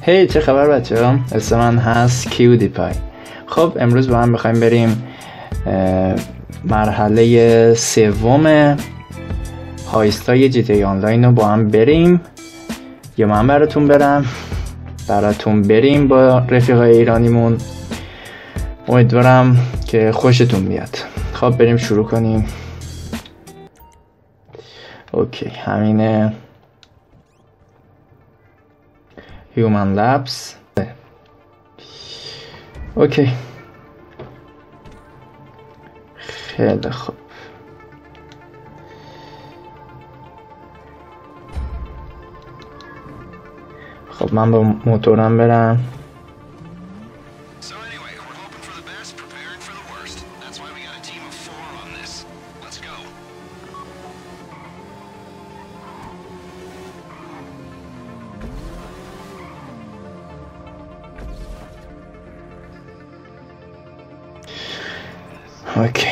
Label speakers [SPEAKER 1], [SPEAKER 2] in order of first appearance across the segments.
[SPEAKER 1] هی چه خبر بچه ها؟ اسم من هست کیودی پای. خب امروز با هم میخوایم بریم مرحله سوم هایستای جی تی آنلاین رو با هم بریم، یا من براتون بریم با رفیقای ایرانیمون. امیدوارم که خوشتون بیاد. خب بریم شروع کنیم. اوکی همینه. هیومن لبس. اوکی خیلی خوب. خب من با موتورم برم. اوکی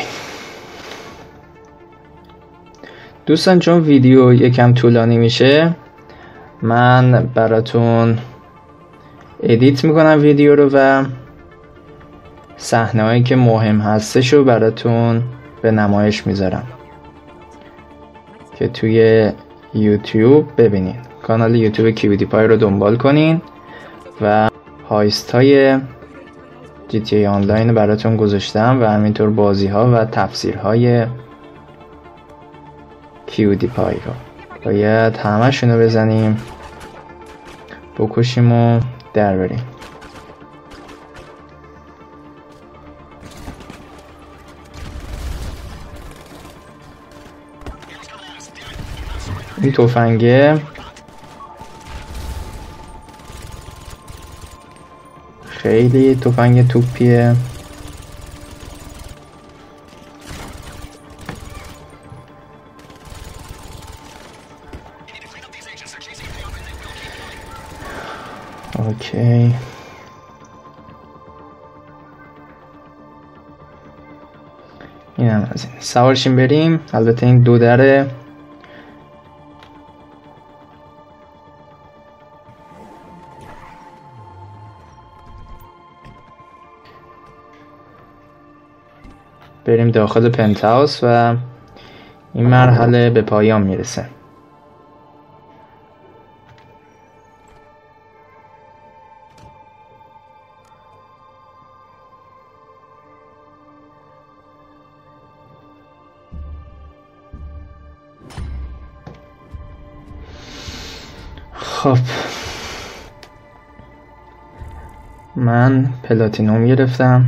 [SPEAKER 1] دوستان، چون ویدیو یکم طولانی میشه من براتون ادیت میکنم ویدیو رو و صحنه هایی که مهم هستش رو براتون به نمایش میذارم که توی یوتیوب ببینین. کانال یوتیوب کیودی پای رو دنبال کنین و هایست های جی تی آنلاین براتون گذاشتم و همینطور بازی ها و تفسیر های کیودی پای رو باید همه شونو بزنیم، بکشیم و در بریم. این تفنگه خیلی تفنگ توپیه. اوکی این هم از این. سوارشیم بریم. البته این دو دره. بریم داخل پنتهاوس و این مرحله به پایان میرسه. خب من پلاتینوم گرفتم.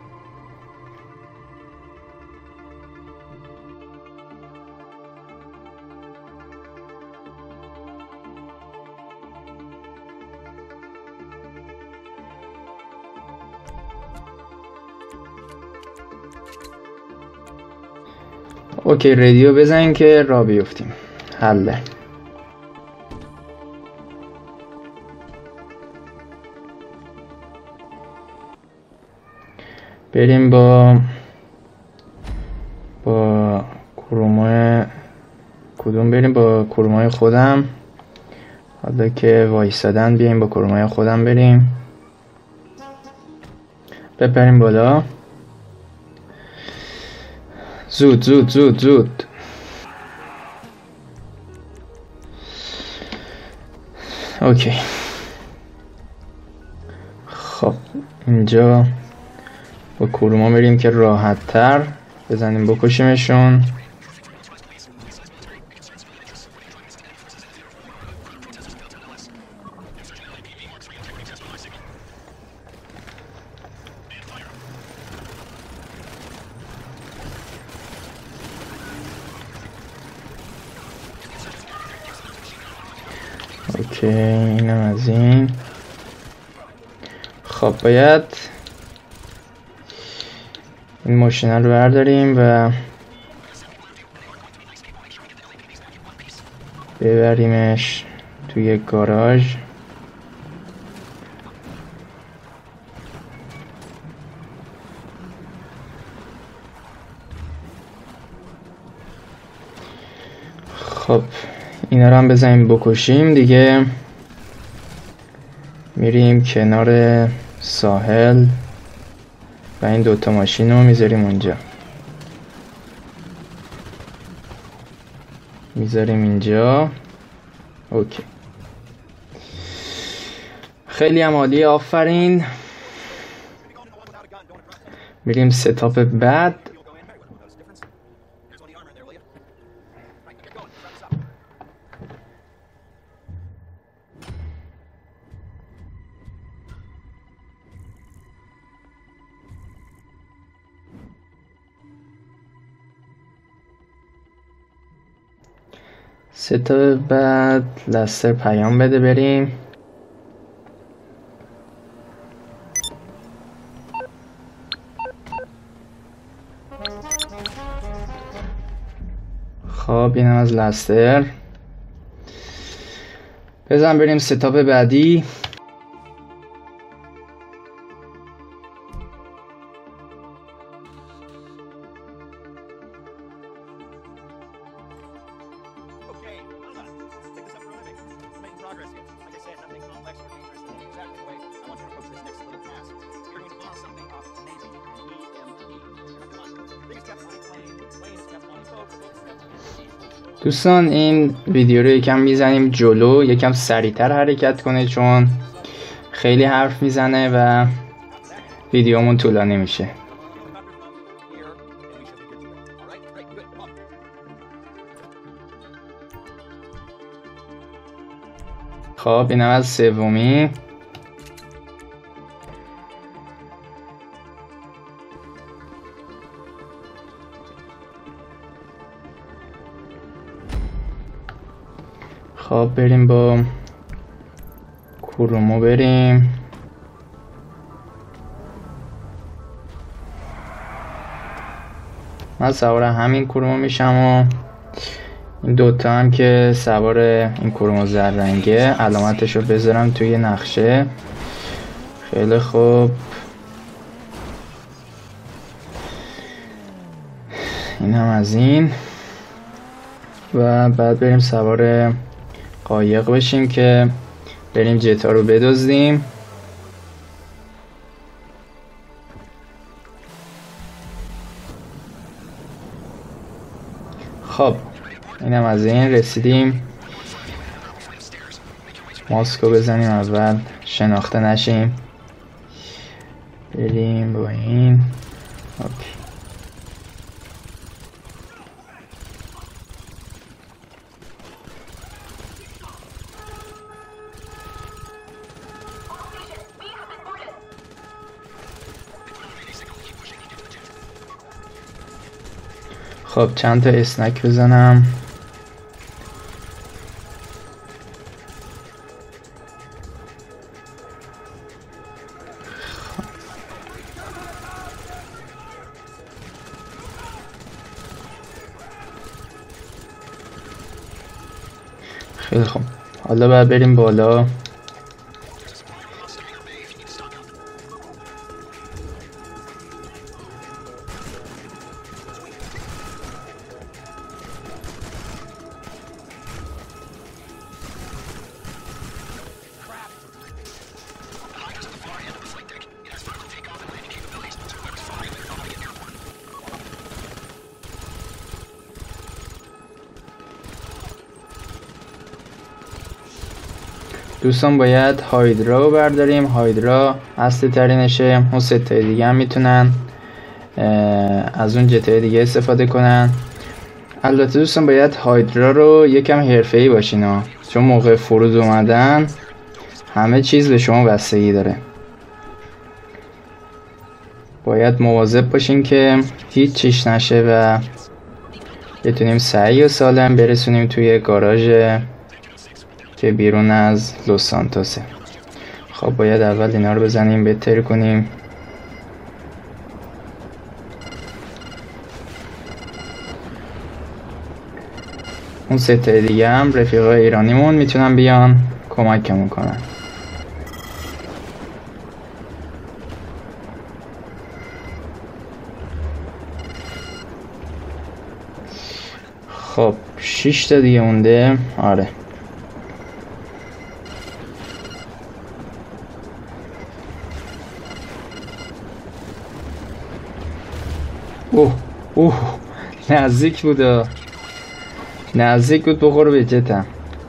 [SPEAKER 1] اوکی رادیو بزنین که راه بیفتیم. حله. بریم با کرومای کدوم بریم با کرومای خودم. حالا که وایسادن بیایم با کرومای خودم بریم. بپریم بالا. زود زود زود زود. اوکی خب اینجا با کروما بریم که راحت تر بزنیم بکشیمشون. اوکی اینم از این. خب باید این ماشین رو برداریم و ببریمش توی گاراژ. خب اینا رو هم بزنیم بکشیم دیگه. میریم کنار ساحل و این دوتا ماشین رو میذاریم اونجا، میذاریم اینجا. اوکی، خیلی هم عالی، آفرین. میریم ستاپ بعد. ستاپ بعد لستر پیام بده بریم. خب اینم از لستر. بزن بریم ستاپ بعدی. دوستان این ویدیو رو یکم میزنیم جلو، یکم سریعتر حرکت کنه چون خیلی حرف میزنه و ویدیومون طولانی میشه. خب اینم از سومی. خب بریم با کرومو بریم. من سوار همین کرومو میشم و این دوتا هم که سوار این کرومو زرنگه علامتشو بذارم توی نقشه. خیلی خوب، این هم از این. و بعد بریم سوار قایق بشیم که بریم جتا رو بدزدیم. خب اینم از این. رسیدیم. ماسکو بزنیم اول شناخته نشیم. بریم با این. اوکی. خب چند تا اسنک بزنم. خیلی خوب، حالا باید بریم بالا. دوستان باید هایدرا رو برداریم. هایدرا اصلی ترینشه. اون ستای دیگه هم میتونن از اون جتای دیگه استفاده کنن. البته دوستان باید هایدرا رو یکم حرفه‌ای باشین ها، چون موقع فرود اومدن همه چیز به شما بستگی داره. باید مواظب باشین که هیچ چیش نشه و بتونیم سریع و سالم برسونیم توی گاراژ که بیرون از لوس سانتوسه. خب باید اول اینا رو بزنیم بهتر کنیم. اون سته دیگه هم رفیقای ایرانیمون میتونن بیان کمکمون کنن. خب 6 تا دیگه مونده. آره اوه اوه نزدیک بود، نزدیک بود بخوره به جتم.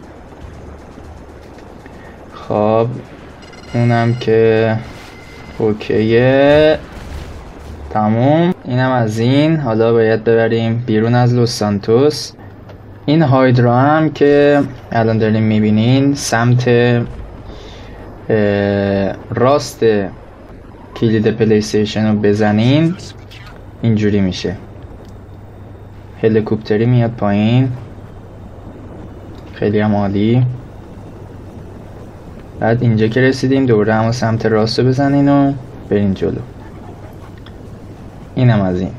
[SPEAKER 1] خب اونم که اوکیه، تموم. اینم از این. حالا باید ببریم بیرون از لوس سانتوس. این هایدرا هم که الان داریم میبینین سمت راست کلید پلی استیشن رو بزنین اینجوری میشه. هلیکوپتری میاد پایین، خیلی هم عالی. بعد اینجا که رسیدیم دوباره همون سمت راست رو بزنین و برین جلو. اینم از این.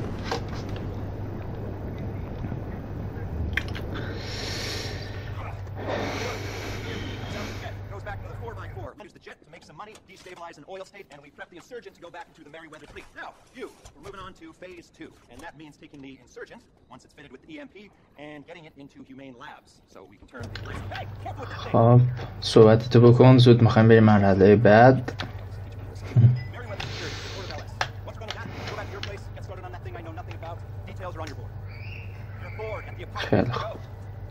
[SPEAKER 2] destabilize an oil state, and we prep the insurgent to go back into the Merryweather fleet. Now, we're moving on to phase 2, and that means taking the insurgent, once it's fitted with the EMP, and getting it into humane labs, so we can turn the place. Hey, careful with that thing!
[SPEAKER 1] خب صحبتتو بکن، زود میخوایم بریم مرحله بعد.
[SPEAKER 2] Merryweather security, Port of LS. What's going on? Go back to your place, get started on that thing I know nothing about. Details are on your board. You're bored at the
[SPEAKER 1] خیلی
[SPEAKER 2] apartment.
[SPEAKER 1] خوب.
[SPEAKER 2] Go.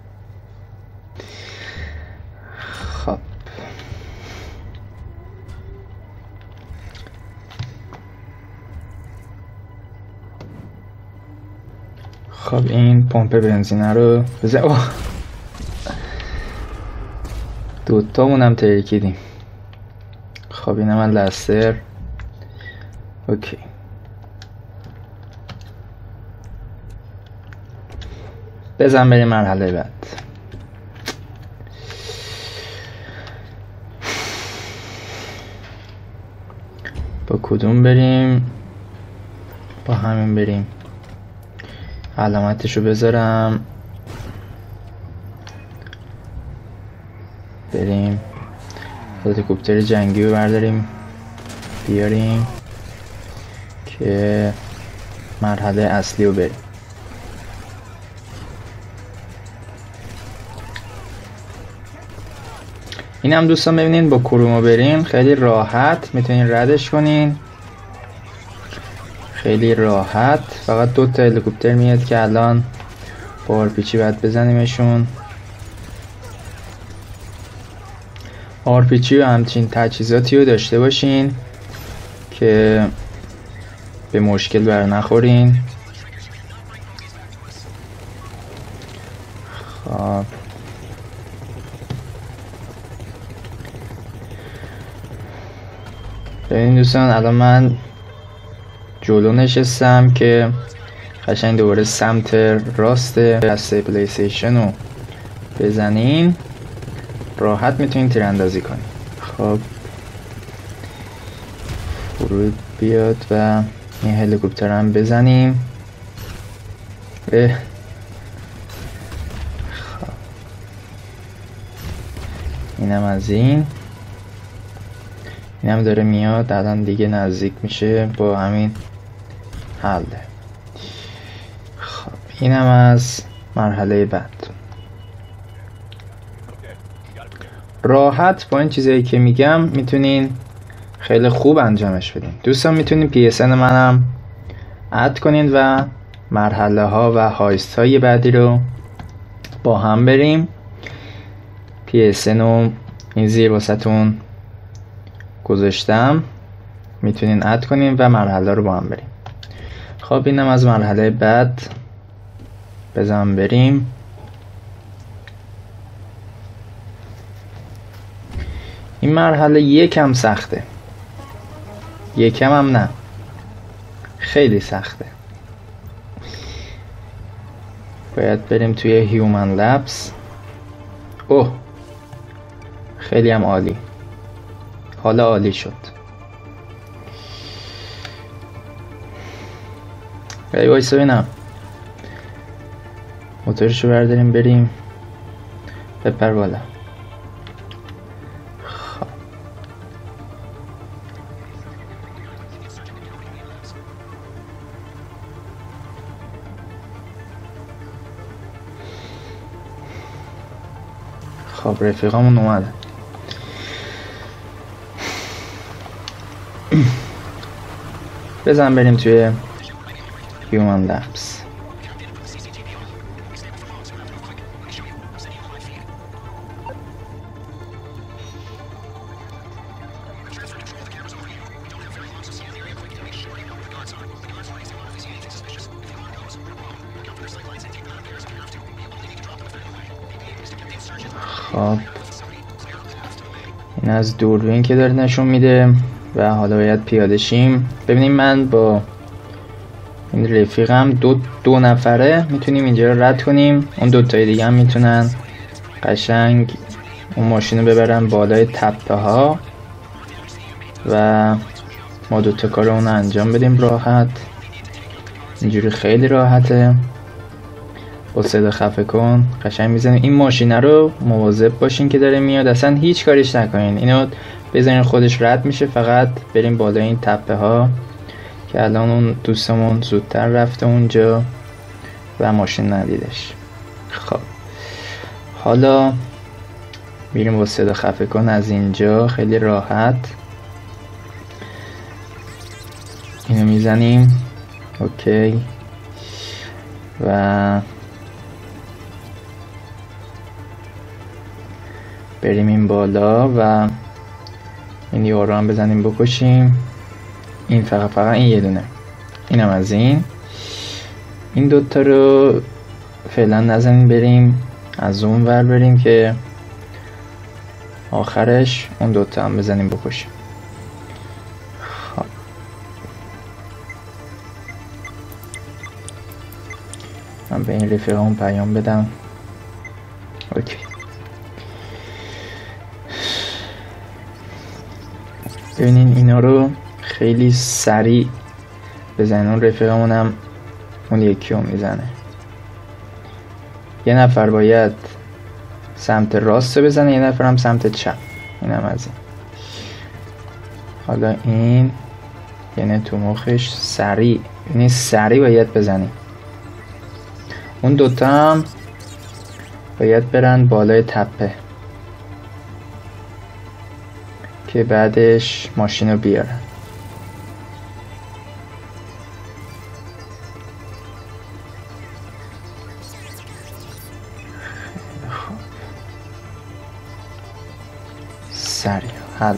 [SPEAKER 1] خب خب این پمپ بنزینه رو بزن. دوتامون هم ترکیدیم. خب اینم من لستر. اوکی بزن بریم مرحله بعد. با کدوم بریم؟ با همین بریم. علامتشو بذارم. بریم هلیکوپتر جنگی رو برداریم بیاریم که مرحله اصلی رو بریم. این هم دوستان ببینین با کرومو بریم خیلی راحت میتونین ردش کنین، خیلی راحت. فقط 2 تا هلیکوپتر میاد که الان با آرپیچی باید بزنیمشون. آرپیچی و همچین تجهیزاتی رو داشته باشین که به مشکل بر نخورین. خب ببینید دوستان الان من جلو نشستم که قشنگ دوباره سمت راست دسته پلی استیشن رو بزنین، راحت میتونین تیراندازی کنین. خب فرود بیاد و این هلیکوپتر هم بزنیم. خب اینم از این. اینم داره میاد الان دیگه نزدیک میشه با همین حله. خب اینم از مرحله بعد. راحت با این چیزایی که میگم میتونین خیلی خوب انجامش بدین. دوستان میتونین PSN منم اد کنین و مرحله ها و هایست های بعدی رو با هم بریم. PSN رو این زیر واسهتون گذاشتم، میتونین اد کنین و مرحله رو با هم بریم. خب اینم از مرحله بعد. بزن بریم. این مرحله یکم سخته، یکم هم نه، خیلی سخته. باید بریم توی هیومن لبس. اوه خیلی هم عالی، حالا عالی شد. ای وایسا ببینم، موتورشو برداریم بریم. بپر بالا. خب رفیقامون اومدن. بزن بریم توی Human Labs. خب این از دوربین که داره نشون میده و حالا باید پیاده شیم. ببینیم من با این رفیقم دو نفره میتونیم اینجا رو رد کنیم. اون دوتای دیگه هم میتونن قشنگ اون ماشین رو ببرن بالای تپه ها و ما دوتا کار اون رو انجام بدیم راحت. اینجوری خیلی راحته. با صدا خفه کن قشنگ میزنیم. این ماشینه رو مواظب باشین که داره میاد، اصلا هیچ کاریش نکنین، اینو بزنین خودش رد میشه. فقط بریم بالای این تپه ها که الان اون دوستمون زودتر رفته اونجا و ماشین ندیدش. خب حالا میریم با صدا خفه کن از اینجا خیلی راحت اینو میزنیم. اوکی و بریم این بالا و این یارو هم بزنیم بکشیم. این فقط این یه دونه. اینم از این دوتا رو فعلا نزنیم، بریم از اون ور بریم که آخرش اون دوتا هم بزنیم بکشیم. خب من به این رفیقمون پیام بدم. اوکی ببینین اینا رو خیلی سریع بزنین. اون رفیقمون هم اون یکی رو میزنه. یه نفر باید سمت راست بزنه، یه نفر هم سمت چپ. اینم از این. حالا این یعنی تو مخش سریع، یعنی سریع باید بزنی. اون دوتا هم باید برن بالای تپه که بعدش ماشین رو بیارن. سریع حله.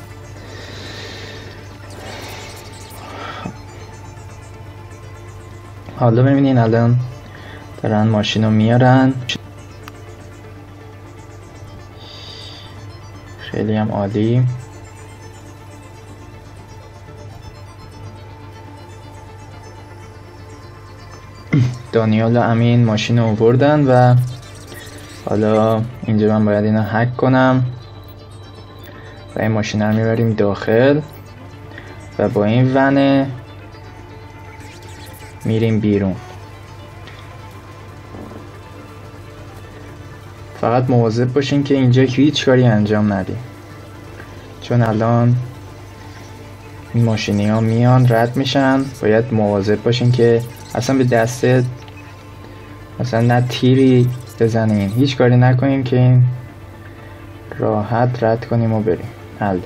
[SPEAKER 1] حالا ببینین الان دارن ماشین رو میارن. خیلی هم عالی. دانیال و امین ماشین رو آوردن و حالا اینجا من باید اینو هک کنم و این ماشین رو میبریم داخل و با این ون میریم بیرون. فقط مواظب باشین که اینجا هیچ کاری انجام ندیم، چون الان این ماشینی ها میان رد میشن. باید مواظب باشین که اصلا به دسته مثلا نه تیری بزنین، هیچ کاری نکنین که این راحت رد کنیم و بریم. حله.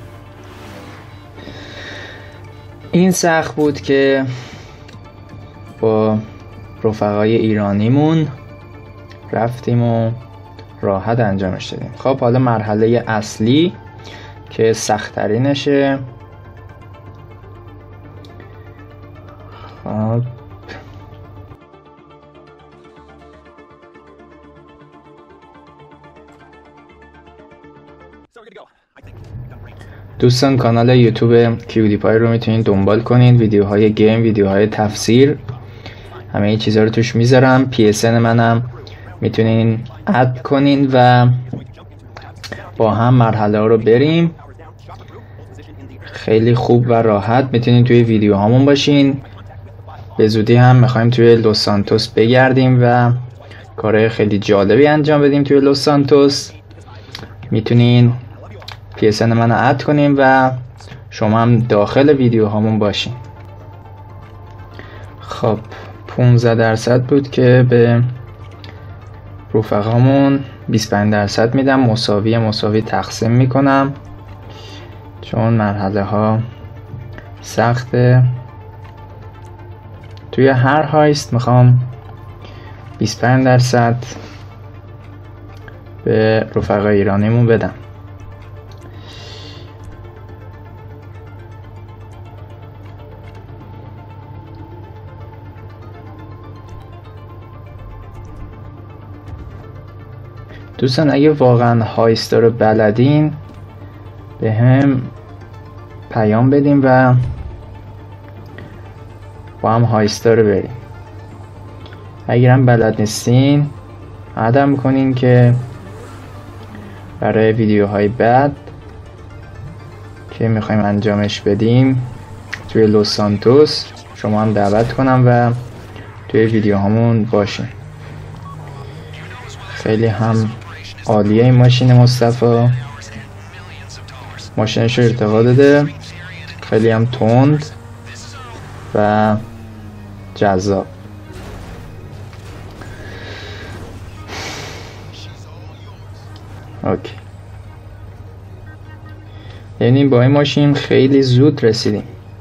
[SPEAKER 1] این سخت بود که با رفقای ایرانیمون رفتیم و راحت انجامش دادیم. خب حالا مرحله اصلی که سخت‌ترینشه. خب دوستان کانال یوتیوب کیودیپای رو میتونین دنبال کنین. ویدیوهای گیم، ویدیوهای تفسیر، همه این چیزها رو توش میذارم. PSN منم میتونین اد کنین و با هم مرحله ها رو بریم. خیلی خوب و راحت میتونین توی ویدیو هامون باشین. به زودی هم میخوایم توی لوس سانتوس بگردیم و کارهای خیلی جالبی انجام بدیم توی لوس سانتوس. میتونین PSN من رو اد کنیم و شما هم داخل ویدیو هامون باشین. خب 15% بود که به رفقامون 25% میدم. مساوی تقسیم میکنم چون مرحله ها سخته. توی هر هایست میخوام 25% به رفقای ایرانیمون بدم. دوستان اگه واقعا هایستا رو بلدین به هم پیام بدیم و با هم هایستا رو بریم. اگرم بلد نیستین عدم کنین که برای ویدیوهای بعد که میخوایم انجامش بدیم توی لوس سانتوس شما هم دعوت کنم و توی ویدیو همون باشین. خیلی هم عالیه این ماشین مصطفی، ماشینش رو ارتقا داده، خیلی هم تند و جذاب. اوکی، یعنی با این ماشین خیلی زود رسیدیم.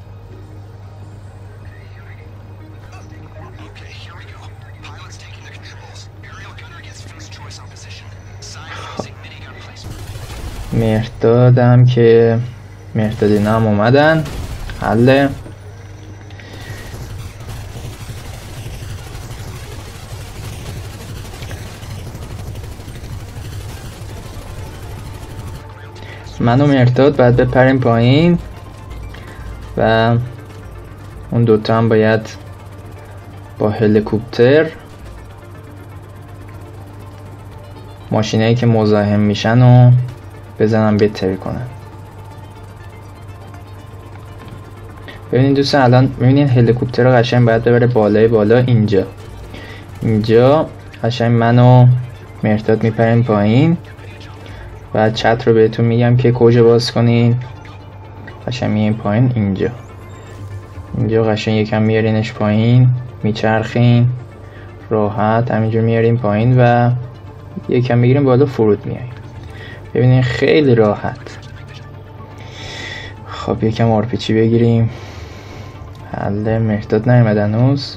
[SPEAKER 1] مهردادم که مهردادینا هم اومدن. حله من و مهرداد باید بپریم پایین و اون دوتا هم باید با هلیکوپتر ماشینایی که مزاحم میشن و بزنم بتری کنن. ببینید دوستان الان ببینید هلیکوپتر رو قشنگ باید ببره بالا اینجا قشنگ من و مهرداد میپریم پایین و چت رو بهتون میگم که کجا باز کنین. قشنگ میایین پایین اینجا قشنگ یکم میارینش پایین، میچرخین راحت همینجور میارین پایین و یکم میگیرین بالا فرود میایین. ببینین خیلی راحت. خب یکم آرپیچی بگیریم. حله مهرداد نیومد هنوز.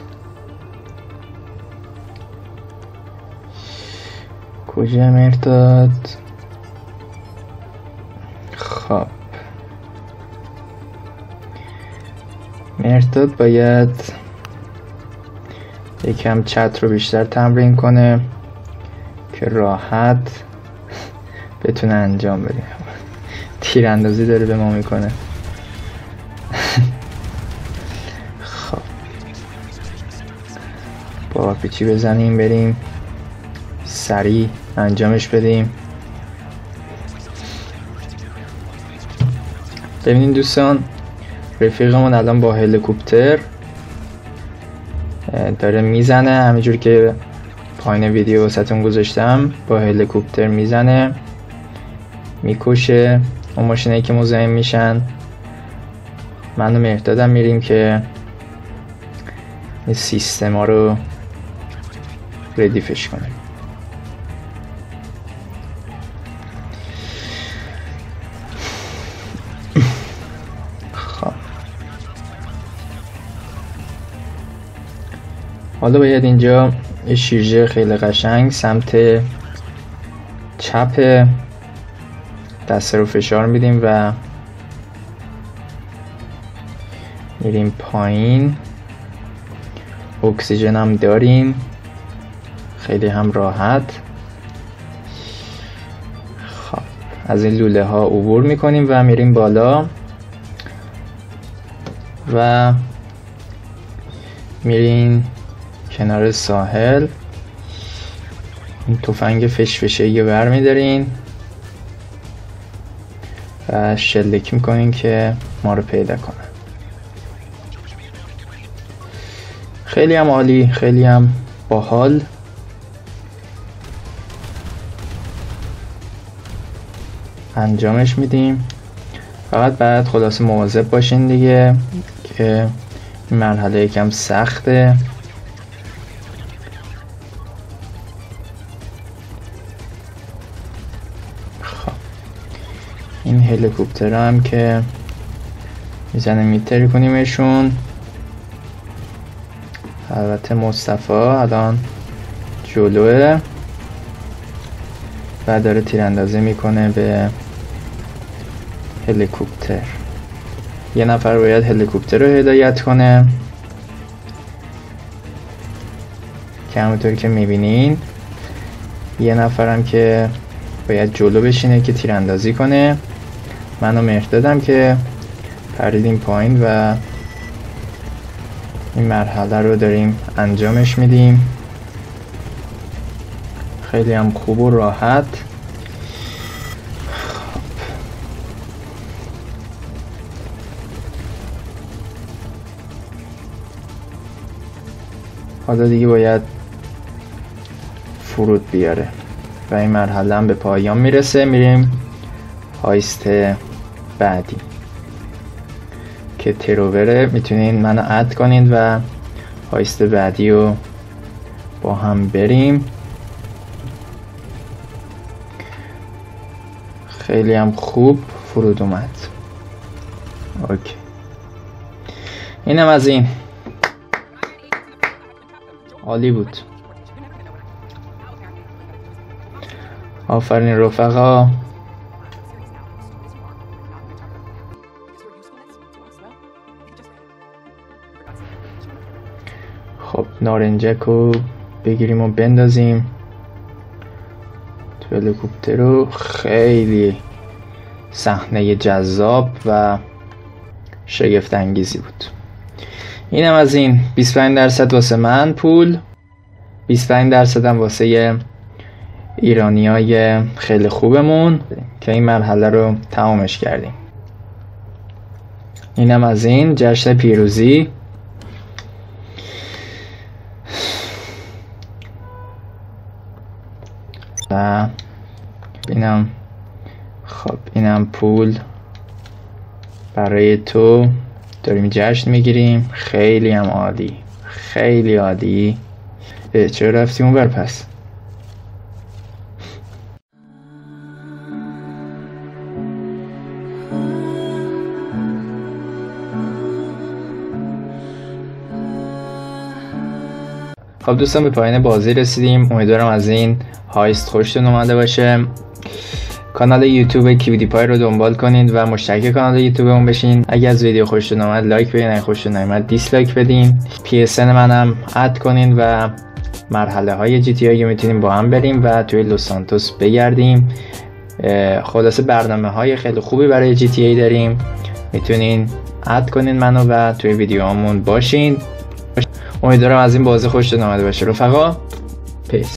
[SPEAKER 1] کجا مهرداد؟ خب مهرداد باید یکم چت رو بیشتر تمرین کنه که راحت بتونه انجام بده. تیراندازی داره به ما میکنه. خب با آرپیچی بزنیم بریم سریع انجامش بدیم. ببینید دوستان رفیقمون الان با هلیکوپتر داره میزنه، همینجور که پایین ویدیو واسهتون گذاشتم با هلیکوپتر میزنه میکشه اون ماشینایی که مزاحم میشن. من و مهردادم میریم که این سیستم ها رو ردیفش کنیم. خب حالا باید اینجا یه شیرجه خیلی قشنگ سمت چپ دست رو فشار میدیم و میریم پایین. اکسیژن هم داریم خیلی هم راحت. خب از این لوله ها عبور میکنیم و میریم بالا و میریم کنار ساحل. این تفنگ فشفشه‌ای رو برمیدارین و شلیک میکنین که ما رو پیدا کنه. خیلی هم عالی، خیلی هم باحال. انجامش میدیم. فقط بعد خلاصه مواظب باشین دیگه که این مرحله یکم سخته. خب این هلیکوپتر هم که میزنه میتری کنیمشون. البته مصطفی الان جلوه و داره تیراندازی میکنه به هلیکوپتر. یه نفر باید هلیکوپتر رو هدایت کنه که همونطوری که میبینین یه نفرم که باید جلو بشینه که تیراندازی کنه. منو مهردادم که پریدیم پایین و این مرحله رو داریم انجامش میدیم. خیلی هم خوب و راحت. حالا دیگه باید فرود بیاره و این مرحله هم به پایان میرسه. میریم هایست بعدی که ترووره. میتونین منو اد کنین و هایست بعدی رو با هم بریم. خیلی هم خوب فرود اومد. اوکی، اینم از این. عالی بود. آفرین رفقا. خب نارنجک رو بگیریم و بندازیم تو هلیکوپتر رو. خیلی صحنه جذاب و شگفت انگیزی بود. اینم از این. 25% واسه من پول، 25% هم واسه ایرانیای خیلی خوبمون که این مرحله رو تمامش کردیم. اینم از این جشن پیروزی. و اینم خب اینم پول برای تو، داریم جشن میگیریم. خیلی هم عالی، خیلی عالی. چرا رفتیم اون بر پس؟ خب دوستان به پایان بازی رسیدیم. امیدوارم از این هایست خوشتون اومده باشه. کانال یوتیوب کیویدی پای رو دنبال کنید و مشترک کانال یوتیوبمون بشین. اگه از ویدیو خوشتون اومد لایک بدین، اگه خوشتون نیومد دیسلایک بدین. PSN منم اد کنین و مرحله های GTA رو میتونیم با هم بریم و توی لس سانتوس بگردیم. خلاصه برنامه های خیلی خوبی برای GTA داریم. میتونین اد کنین منو و توی ویدیوهامون باشین. امیدوارم از این بازی خوشتون اومده باشه رفقا. پیس.